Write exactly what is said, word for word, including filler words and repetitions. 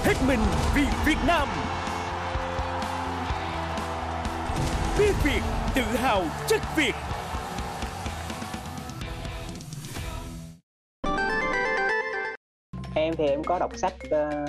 hết mình vì Việt Nam. Biết Việt, tự hào chất Việt. Em thì em có đọc sách uh,